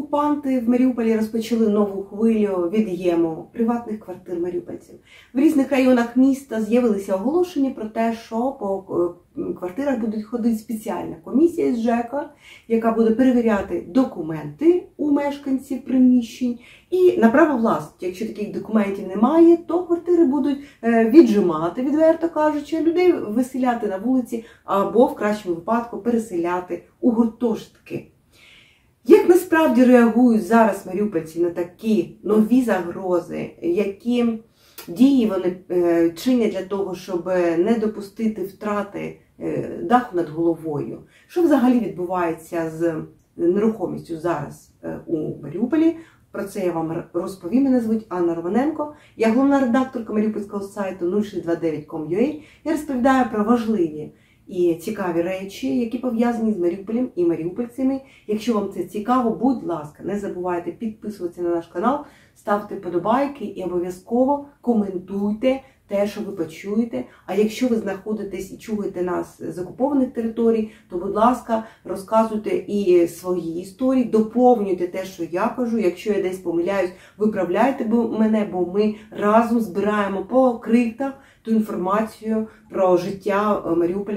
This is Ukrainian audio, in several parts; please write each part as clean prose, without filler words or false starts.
окупанти в Маріуполі розпочали нову хвилю від'єму приватних квартир маріупольців. В різних районах міста з'явилися оголошення про те, що по квартирах буде ходити спеціальна комісія з ЖЕКа, яка буде перевіряти документи у мешканців приміщень і на право власності. Якщо таких документів немає, то квартири будуть віджимати, відверто кажучи, людей виселяти на вулиці або, в кращому випадку, переселяти у гуртожитки. Як насправді реагують зараз маріупольці на такі нові загрози, які дії вони чинять для того, щоб не допустити втрати даху над головою? Що взагалі відбувається з нерухомістю зараз у Маріуполі? Про це я вам розповім. Мене звуть Анна Романенко. Я головна редакторка маріупольського сайту 0629.com.ua. Я розповідаю про важливі і цікаві речі, які пов'язані з Маріуполем і маріупольцями. Якщо вам це цікаво, будь ласка, не забувайте підписуватися на наш канал, ставте вподобайки і обов'язково коментуйте те, що ви почуєте. А якщо ви знаходитесь і чуєте нас з окупованих територій, то, будь ласка, розказуйте і свої історії, доповнюйте те, що я кажу. Якщо я десь помиляюсь, виправляйте мене, бо ми разом збираємо по криптах ту інформацію про життя Маріуполя,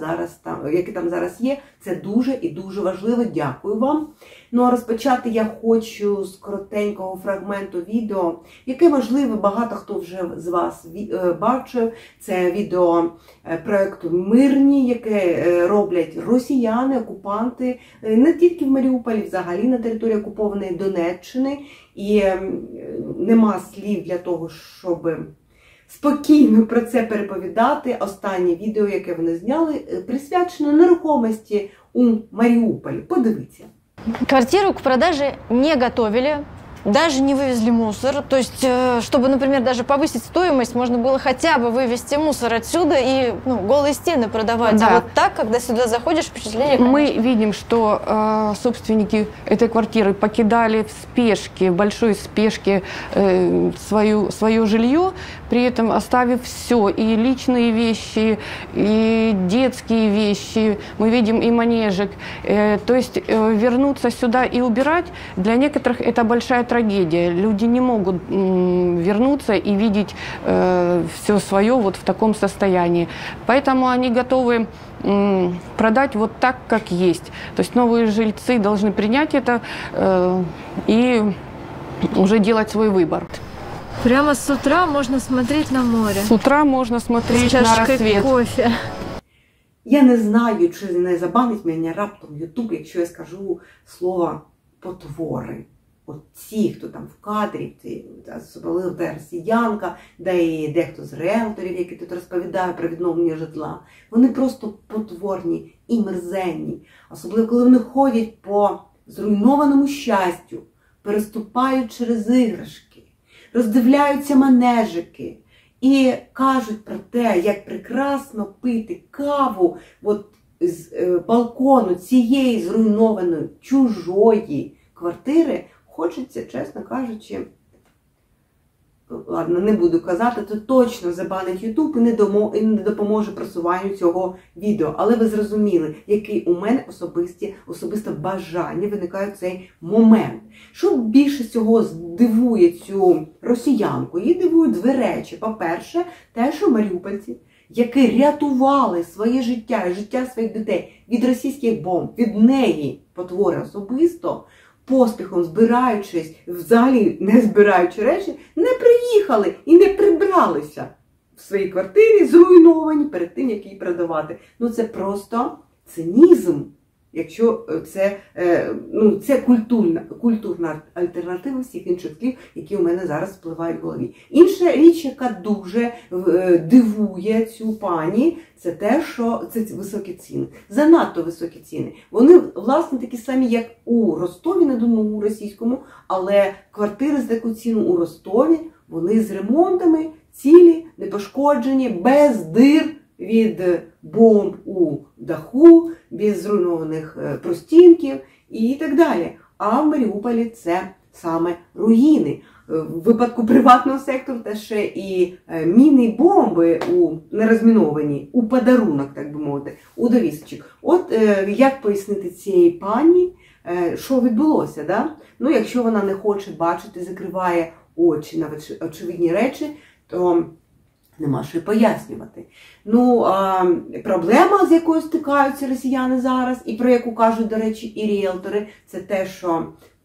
яке там зараз є. Це дуже і дуже важливо. Дякую вам. Ну а розпочати я хочу з коротенького фрагменту відео, яке важливе, багато хто вже з вас бачив. Це відео проєкту «Мирні», яке роблять росіяни, окупанти, не тільки в Маріуполі, взагалі на території окупованої Донеччини. І нема слів для того, щоб спокійно про це переповідати. Останнє відео, яке вони зняли, присвячено нерухомості у Маріуполі. Подивіться. Квартиру к продаже не готовили, даже не вывезли мусор. То есть, чтобы, например, даже повысить стоимость, можно было хотя бы вывести мусор отсюда и голые стены продавать. Да. А вот так, когда сюда заходишь, впечатление, конечно. Мы видим, что собственники этой квартиры покидали в спешке, в большой спешке свое жилье, при этом оставив все, и личные вещи, и детские вещи, мы видим и манежек. То есть вернуться сюда и убирать, для некоторых это большая трагедия. Люди не могут вернуться и видеть все свое вот в таком состоянии. Поэтому они готовы продать вот так, как есть. То есть новые жильцы должны принять это и уже делать свой выбор. Прямо с утра можно смотреть на море. С утра можно смотреть на рассвет. Кофе. Я не знаю, чи не забанить мене раптом YouTube, якщо я скажу слово «потвори». От ті, хто там в кадрі, особливо та росіянка, де і дехто з риелторів, які тут розповідають про відновлення житла, вони просто потворні і мерзенні. Особливо, коли вони ходять по зруйнованому щастю, переступають через іграшки, роздивляються манежики і кажуть про те, як прекрасно пити каву от з балкону цієї зруйнованої, чужої квартири. Хочеться, чесно кажучи, ладно, не буду казати, то точно забанить YouTube і не допоможе просуванню цього відео. Але ви зрозуміли, який у мене особисте бажання виникає в цей момент. Що більше всього здивує цю росіянку? Її дивують дві речі. По-перше, те, що маріупольці, які рятували своє життя і життя своїх дітей від російських бомб, від неї, потвори особисто, поспіхом збираючись, взагалі не збираючи речі, не приїхали і не прибралися в своїй квартирі, зруйновані перед тим, як її продавати. Ну це просто цинізм, якщо це культурна альтернатива всіх інших слів, які у мене зараз впливають в голові. Інша річ, яка дуже дивує цю пані, це те, що це високі ціни. Занадто високі ціни. Вони, власне, такі самі, як у Ростові, не думаю, у російському, але квартири за таку ціну у Ростові, вони з ремонтами, цілі, непошкоджені, без дир від бомб у даху, без зруйнованих простінків і так далі. А в Маріуполі це саме руїни. В випадку приватного сектору та ще і міни і бомби нерозміновані, у подарунок, так би мовити, у довісочок. От як пояснити цієї пані, що відбулося. Да? Ну, якщо вона не хоче бачити, закриває очі на очевидні речі, то нема що й пояснювати. Ну, проблема, з якою стикаються росіяни зараз, і про яку кажуть, до речі, і ріелтори, це те, що,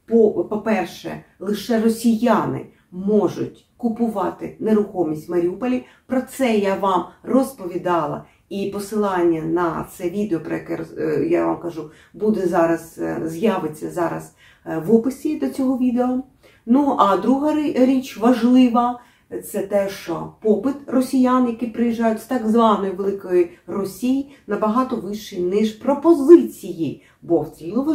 по-перше, лише росіяни можуть купувати нерухомість в Маріуполі. Про це я вам розповідала, і посилання на це відео, про яке я вам кажу, буде зараз, з'явиться зараз в описі до цього відео. Ну, а друга річ важлива, це те, що попит росіян, які приїжджають з так званої Великої Росії, набагато вищий, ніж пропозиції, бо вцілілого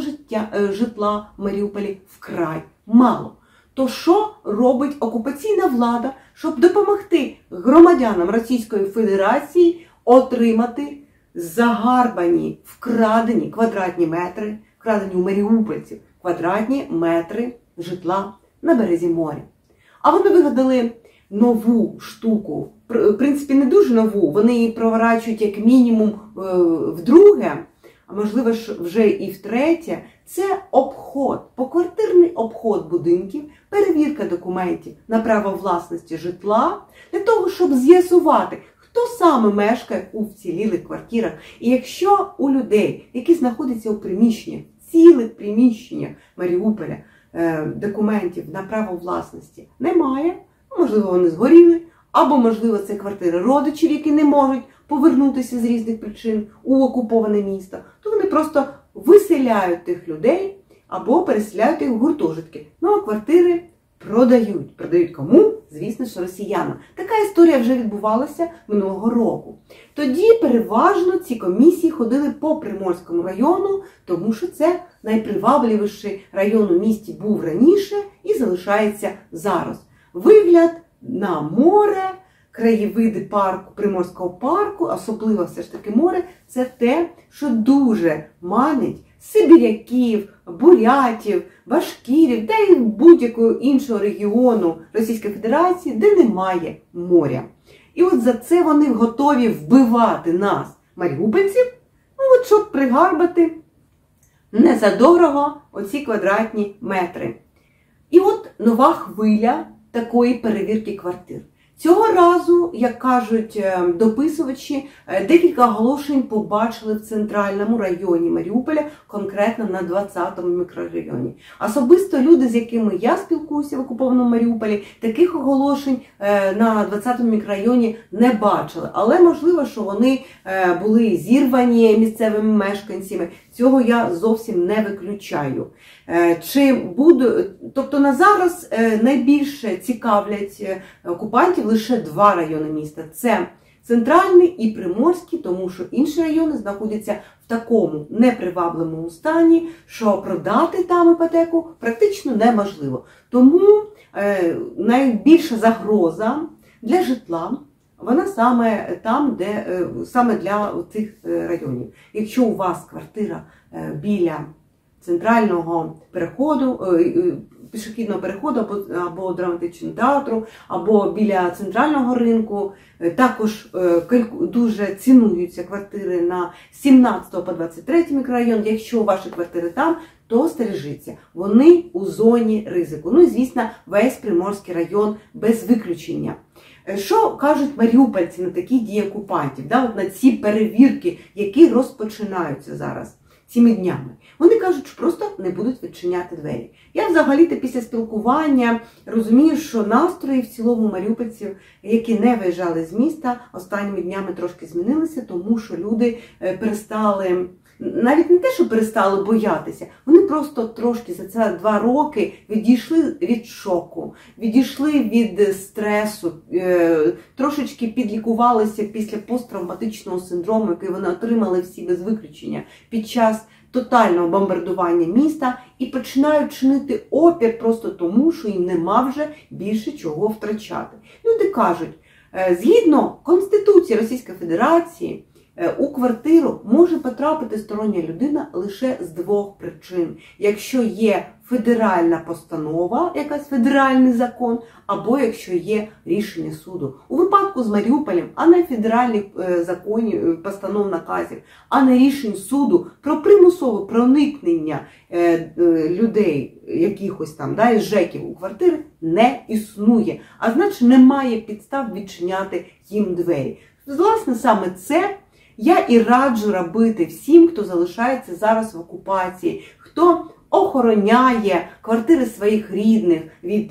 житла в Маріуполі вкрай мало. То що робить окупаційна влада, щоб допомогти громадянам Російської Федерації отримати загарбані, вкрадені квадратні метри, вкрадені у маріупольців квадратні метри житла на березі моря? А вони вигадали нову штуку, в принципі, не дуже нову, вони її проворачують як мінімум вдруге, а можливо вже і втретє, це обход, поквартирний обход будинків, перевірка документів на право власності житла, для того, щоб з'ясувати, хто саме мешкає у вцілілих квартирах. І якщо у людей, які знаходяться у приміщеннях, цілих приміщеннях Маріуполя, документів на право власності немає, можливо, вони згоріли, або, можливо, це квартири родичів, які не можуть повернутися з різних причин у окуповане місто, то вони просто виселяють тих людей або переселяють їх в гуртожитки. Ну, а квартири продають. Продають кому? Звісно, що росіянам. Така історія вже відбувалася минулого року. Тоді переважно ці комісії ходили по Приморському району, тому що це найпривабливіший район у місті був раніше і залишається зараз. Вигляд на море, краєвиди парку, Приморського парку, особливо все ж таки море, це те, що дуже манить сибіряків, бурятів, башкірів, та й будь-якого іншого регіону Російської Федерації, де немає моря. І от за це вони готові вбивати нас, маріупольців, ну от щоб пригарбати незадорого оці квадратні метри. І от нова хвиля такої перевірки квартир. Цього разу, як кажуть дописувачі, декілька оголошень побачили в центральному районі Маріуполя, конкретно на 20-му мікрорайоні. Особисто люди, з якими я спілкуюся в окупованому Маріуполі, таких оголошень на 20-му мікрорайоні не бачили. Але можливо, що вони були зірвані місцевими мешканцями. Цього я зовсім не виключаю. Тобто на зараз найбільше цікавлять окупантів лише два райони міста. Це Центральний і Приморський, тому що інші райони знаходяться в такому непривабливому стані, що продати там іпотеку практично неможливо. Тому найбільша загроза для житла, вона саме там, саме для цих районів. Якщо у вас квартира біля центрального переходу, пішохідного переходу або драматичного театру, або біля центрального ринку, також дуже цінуються квартири на 17 по 23 мікрорайон. Якщо ваші квартири там, то стережіться. Вони у зоні ризику. Ну і, звісно, весь Приморський район без виключення. Що кажуть маріупольці на такі дії окупантів, от на ці перевірки, які розпочинаються зараз цими днями? Вони кажуть, що просто не будуть відчиняти двері. Я взагалі-то після спілкування розумію, що настрої в цілому маріупольців, які не виїжджали з міста, останніми днями трошки змінилися, тому що люди перестали, навіть не те, що перестали боятися, вони просто трошки за ці 2 роки відійшли від шоку, відійшли від стресу, трошечки підлікувалися після посттравматичного синдрому, який вони отримали всі без виключення під час тотального бомбардування міста, і починають чинити опір просто тому, що їм нема вже більше чого втрачати. Люди кажуть, згідно Конституції Російської Федерації, У квартиру може потрапити стороння людина лише з двох причин. Якщо є федеральна постанова, якась федеральний закон, або якщо є рішення суду. У випадку з Маріуполем, а не федеральних законів, постанов, наказів, а не рішень суду про примусове проникнення людей, якихось там, із ЖЕКів у квартири, не існує. А значить, немає підстав відчиняти їм двері. Власне, саме це я і раджу робити всім, хто залишається зараз в окупації, хто охороняє квартири своїх рідних від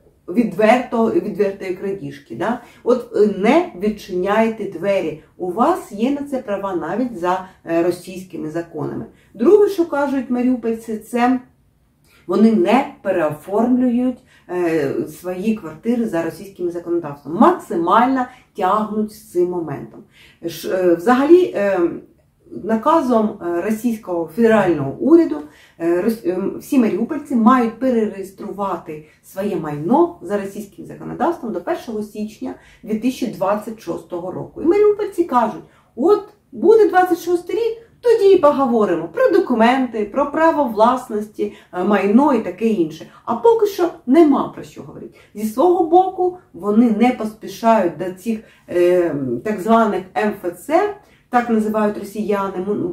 відвертої крадіжки. От не відчиняйте двері. У вас є на це права навіть за російськими законами. Друге, що кажуть маріупольці, це вони не переоформлюють свої квартири за російським законодавством. Максимально тягнуть з цим моментом. Взагалі, наказом російського федерального уряду всі маріупольці мають перереєструвати своє майно за російським законодавством до 1 січня 2026 року. І маріупольці кажуть, от буде 26 рік, тоді і поговоримо про документи, про право власності, майно і таке інше. А поки що нема про що говорити. Зі свого боку вони не поспішають до цих так званих МФЦ, так називають росіяни,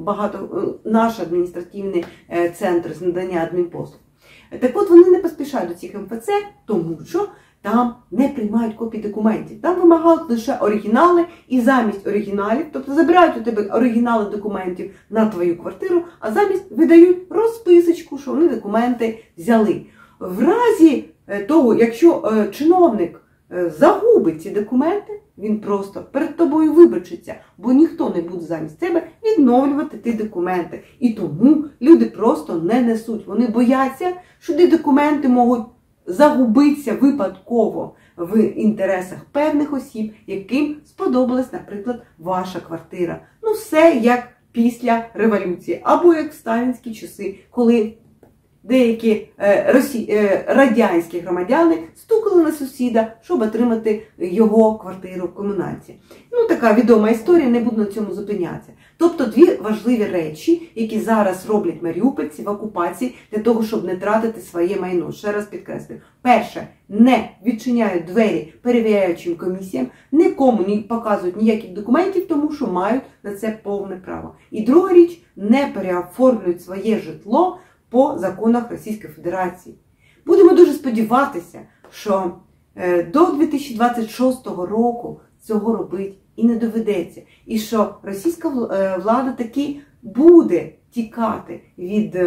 наш адміністративний центр з надання адмінпослуг. Так от вони не поспішають до цих МФЦ, тому що там не приймають копії документів. Там вимагають лише оригінали і замість оригіналів, тобто забирають у тебе оригінали документів на твою квартиру, а замість видають розписочку, що вони документи взяли. В разі того, якщо чиновник загубить ці документи, він просто перед тобою вибачиться, бо ніхто не буде замість тебе відновлювати ті документи. І тому люди просто не несуть. Вони бояться, що ті документи можуть загубитися випадково в інтересах певних осіб, яким сподобалась, наприклад, ваша квартира. Ну, все як після революції, або як в сталінські часи, коли деякі радянські громадяни стукали на сусіда, щоб отримати його квартиру в комунальці. Ну, така відома історія, не буду на цьому зупинятися. Тобто дві важливі речі, які зараз роблять маріупольці в окупації для того, щоб не тратити своє майно. Ще раз підкреслюю. Перше, не відчиняють двері перевіряючим комісіям, нікому не показують ніяких документів, тому що мають на це повне право. І друга річ, не переоформлюють своє житло по законах Російської Федерації. Будемо дуже сподіватися, що до 2026 року цього робити і не доведеться. І що російська влада таки буде тікати від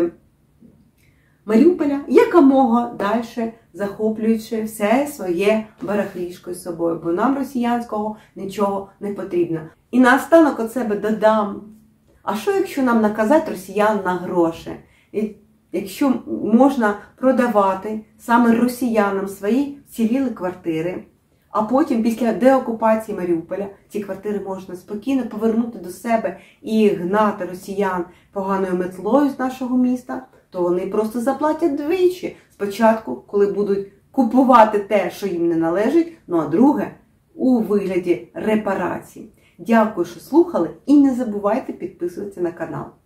Маріуполя якомога далі, захоплюючи все своє барахлішко з собою. Бо нам росіянського нічого не потрібно. І наостанок від себе додам, а що якщо нам наказати росіян на гроші? Якщо можна продавати саме росіянам свої вцілілі квартири, а потім після деокупації Маріуполя ці квартири можна спокійно повернути до себе і гнати росіян поганою метлою з нашого міста, то вони просто заплатять двічі. Спочатку, коли будуть купувати те, що їм не належить, ну а друге – у вигляді репарацій. Дякую, що слухали, і не забувайте підписуватися на канал.